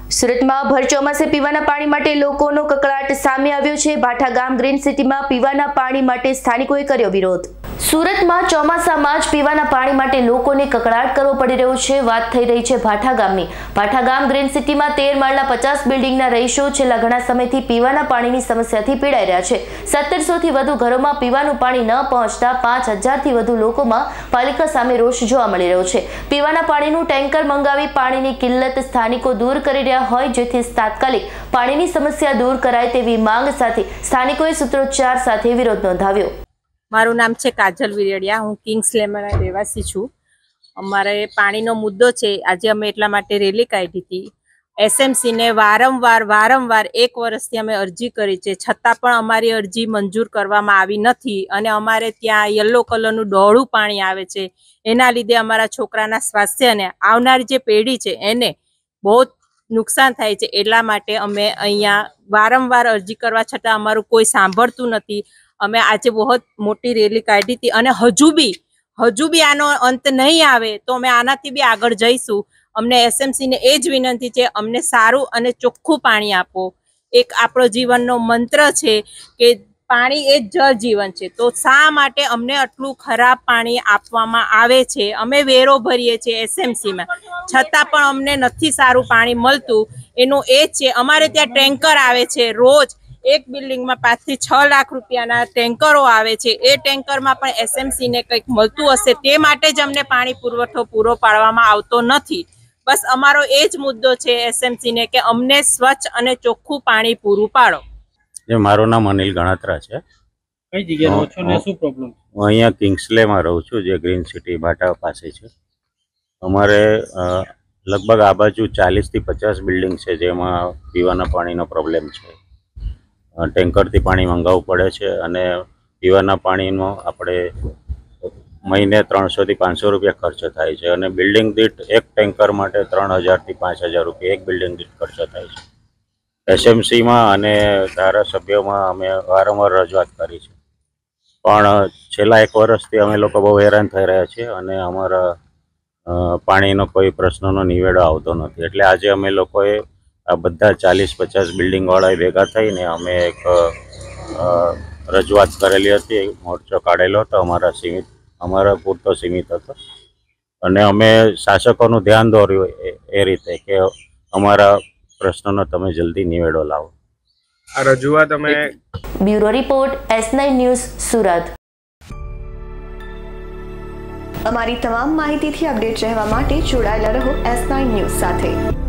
સુરતમાં ભર ચોમાસે પીવાના પાણી માટે લોકોનો કકળાટ સામે આવ્યો છે। ભાઠા ગામ ગ્રીન સિટીમાં પીવાના પાણી માટે સ્થાનિકોએ કર્યો વિરોધ। સુરતમાં ચોમાસામાં જ પીવાના પાણી માટે લોકોને કકળાટ કરવો પડી રહ્યો છે। વાત થઈ રહી છે ભાઠા ગામની। ભાઠા ગામ ગ્રીન સિટીમાં 13 માળના 50 બિલ્ડિંગના રહીશો છેલ્લા ઘણા સમયથી પીવાના પાણીની સમસ્યાથી પીડાઈ રહ્યા છે। 1700થી વધુ ઘરોમાં પીવાનું પાણી ન પહોંચતા 5000થી વધુ લોકોમાં પાલિકા સામે રોષ જોવા મળી રહ્યો છે। પીવાના પાણીનું ટેન્કર મંગાવી પાણીની કિલ્લત સ્થાનિકો દૂર કરી રહ્યા હોય, જેથી તાત્કાલિક પાણીની સમસ્યા દૂર કરાય તેવી માંગ સાથે સ્થાનિકોએ સૂત્રોચ્ચાર સાથે વિરોધ નોંધાવ્યો। મારું નામ છે કાજલ વિરડિયા, હું કિંગ્સલેમના રહેવાસી છું। અમારે પાણીનો મુદ્દો છે। આજે અમે એટલા માટે રેલી કાઢી હતી। એસએમસી ને વારંવાર 1 વર્ષથી અમે અરજી કરી છે, છતાં પણ અમારી અરજી મંજૂર કરવામાં આવી નથી અને અમારે ત્યાં યલો કલરનું ડોળું પાણી આવે છે। એના લીધે અમારા છોકરાના સ્વાસ્થ્ય અને આવનારી જે પેઢી છે એને બહુ નુકસાન થાય છે। એટલા માટે અમે અહીંયા વારંવાર અરજી કરવા છતાં અમારું કોઈ સાંભળતું નથી। અમે આજે બહુ મોટી રેલી કાઢી હતી અને હજુ બી આનો અંત નહીં આવે તો અમે આનાથી બી આગળ જઈશું। અમને એસએમસી ને એ જ વિનંતી છે, અમને સારું અને ચોખ્ખું પાણી આપો। એક આપણો જીવનનો મંત્ર છે કે પાણી એ જ જળ જીવન છે, તો શા માટે અમને આટલું ખરાબ પાણી આપવામાં આવે છે? અમે વેરો ભરીએ છીએ એસએમસીમાં, છતાં પણ અમને નથી સારું પાણી મળતું। એનું એ જ છે, અમારે ત્યાં ટેન્કર આવે છે રોજ, એક બિલ્ડિંગમાં 5 થી 6 લાખ રૂપિયાના ટેન્કરો આવે છે। એ ટેન્કરમાં પણ એસએમસી ને કંઈક મળતું હશે, તે માટે જ અમને પાણી પુરવઠો પૂરો પાડવામાં આવતો નથી। બસ અમારો એ જ મુદ્દો છે એસએમસી ને કે અમને સ્વચ્છ અને ચોખ્ખું પાણી પૂરું પાડો। મારું નામ અનિલ ગણાત્રા છે। કઈ જગ્યાએ રહો છો ને શું પ્રોબ્લેમ? હું અહીંયા કિંગ્સલેમાં રહું છું, જે ગ્રીન સિટી ભાઠા પાસે છે। અમારે લગભગ આ બાજુ 40 થી 50 બિલ્ડિંગ છે જેમાં પીવાના પાણીનો પ્રોબ્લેમ છે। ટેન્કરથી પાણી મંગાવવું પડે છે અને પીવાના પાણીનો આપણે મહિને 300 થી 500 રૂપિયા ખર્ચ થાય છે અને બિલ્ડિંગ દીઠ એક ટેન્કર માટે 3000 થી 5000 રૂપિયા એક બિલ્ડિંગ દીઠ ખર્ચ થાય છે। એસએમસીમાં અને ધારાસભ્યોમાં અમે વારંવાર રજૂઆત કરી છે, પણ છેલ્લા 1 વર્ષથી અમે લોકો બહુ હેરાન થઈ રહ્યા છીએ અને અમારા પાણીનો કોઈ પ્રશ્નનો નિવેડો આવતો નથી। એટલે આજે અમે લોકોએ આ બધા 40-50 બિલ્ડિંગવાળાએ ભેગા થઈને અમે એક રજૂઆત કરેલી હતી, મોરચો કાઢેલો હતો। અમારા પૂરતો સીમિત હતો અને અમે શાસકોનું ધ્યાન દોર્યું એ રીતે કે અમારા પ્રશ્નોનો તમે જલ્દી નિવેડો લાવો। આ રજૂઆત અમે bureau report S9 news Surat. અમારી તમામ માહિતીથી અપડેટ રહેવા માટે જોડાયેલા રહો S9 ન્યૂઝ સાથે।